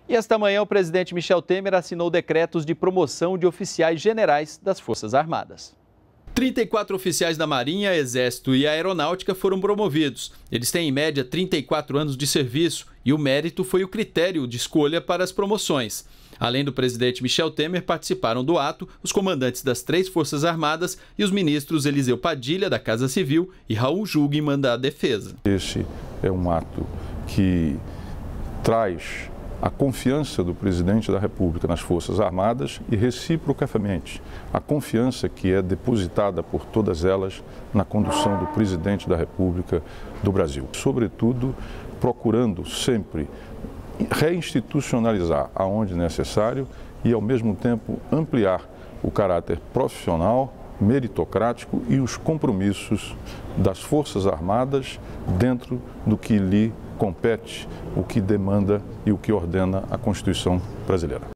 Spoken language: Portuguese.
E esta manhã o presidente Michel Temer assinou decretos de promoção de oficiais generais das Forças Armadas. 34 oficiais da Marinha, Exército e Aeronáutica foram promovidos. Eles têm em média 34 anos de serviço e o mérito foi o critério de escolha para as promoções. Além do presidente Michel Temer, participaram do ato os comandantes das 3 Forças Armadas e os ministros Eliseu Padilha, da Casa Civil, e Raul Jungmann, da Defesa. Esse é um ato que traz a confiança do presidente da República nas Forças Armadas e, reciprocamente, a confiança que é depositada por todas elas na condução do presidente da República do Brasil. Sobretudo, procurando sempre reinstitucionalizar aonde necessário e, ao mesmo tempo, ampliar o caráter profissional, meritocrático e os compromissos das Forças Armadas dentro do que lhe compete, o que demanda e o que ordena a Constituição brasileira.